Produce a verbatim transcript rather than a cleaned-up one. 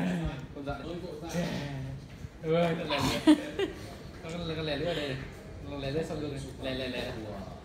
con dại ơi lè lè con lè lưỡi đây lè lưỡi sau lưng lè lè lè